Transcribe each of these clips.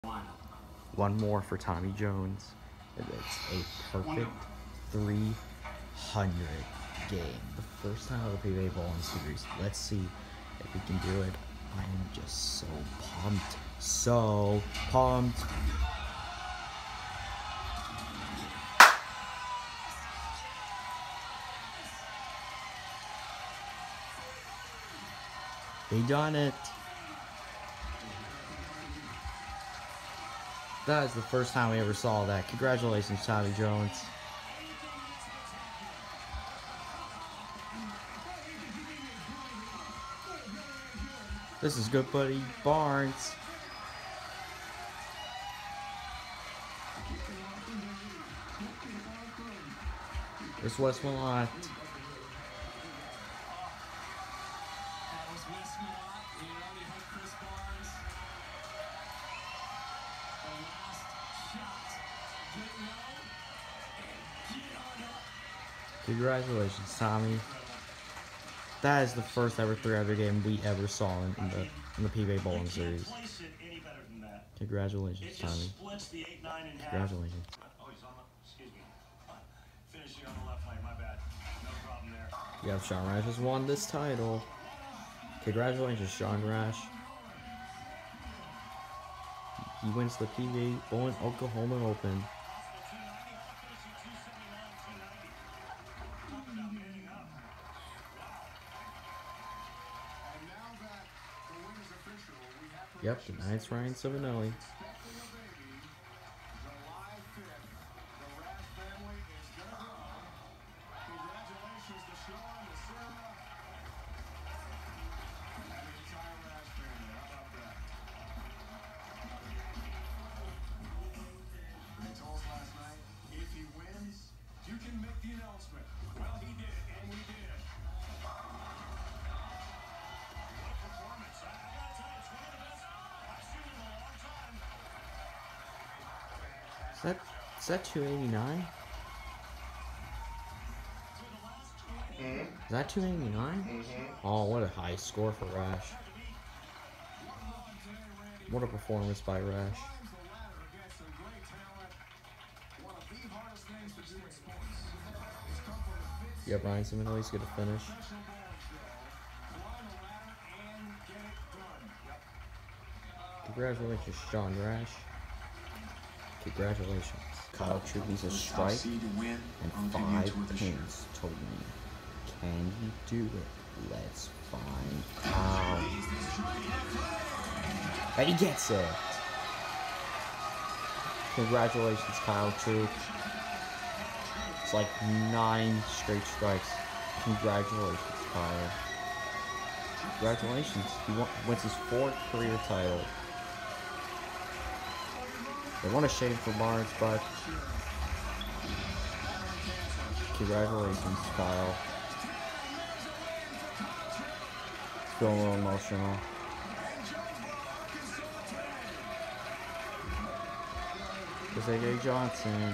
One more for Tommy Jones. And it's a perfect 300 game. The first time of the PBA Bowling Series. Let's see if we can do it. I am just so pumped. So pumped. They done it. That is the first time we ever saw that. Congratulations, Tommy Jones. This is good buddy Barnes. This West Malott. Congratulations, Tommy. That is the first ever 300 game we ever saw in the PBA Bowling Series. Congratulations, Tommy. Congratulations. Yep, Sean Rash has won this title. Congratulations, Sean Rash. He wins the PBA Bowling Oklahoma Open. Yep, the Knights Ryan Savinelli. Is that 289? Is that 289? Oh, what a high score for Rash. What a performance by Rash. Yep, Ryan Savinelli's going to finish. Congratulations, Sean Rash. Congratulations. Kyle Truby's a strike and 5 pins total. Can he do it? Let's find out. And he gets it. Congratulations, Kyle Troop. It's like 9 straight strikes. Congratulations, Kyle. Congratulations. He wins his 4th career title. They want a shade for Barnes, but congratulations, Kyle. Feeling a little emotional. There's A.J. Johnson.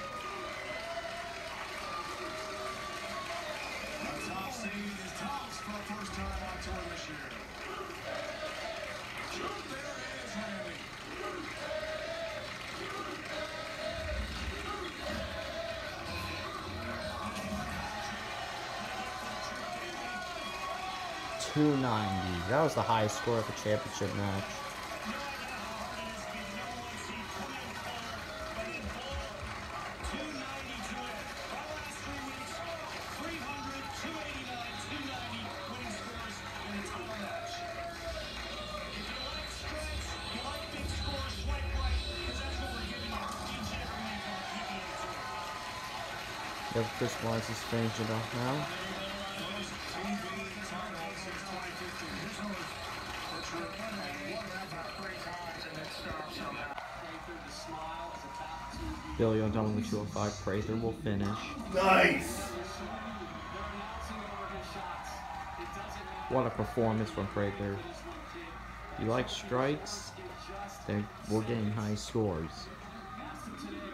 .290. That was the highest score of the championship match. Yep, Chris Barnes is finishing off now. Billy O'Donnell with 205. Prather will finish. Nice! What a performance from Prather. You like strikes? We're getting high scores.